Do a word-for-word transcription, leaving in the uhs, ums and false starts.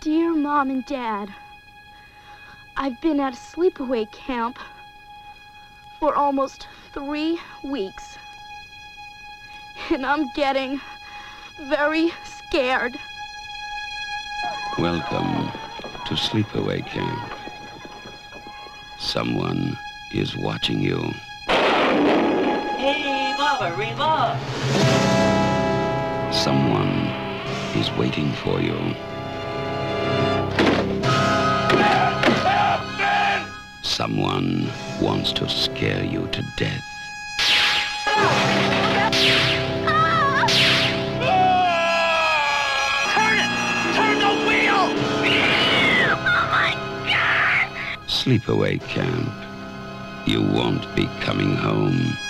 Dear Mom and Dad, I've been at a sleepaway camp for almost three weeks. And I'm getting very scared. Welcome to Sleepaway Camp. Someone is watching you. Hey, Mama, remote! Someone is waiting for you. Someone wants to scare you to death. Turn it! Turn the wheel! Oh my God! Sleepaway Camp. You won't be coming home.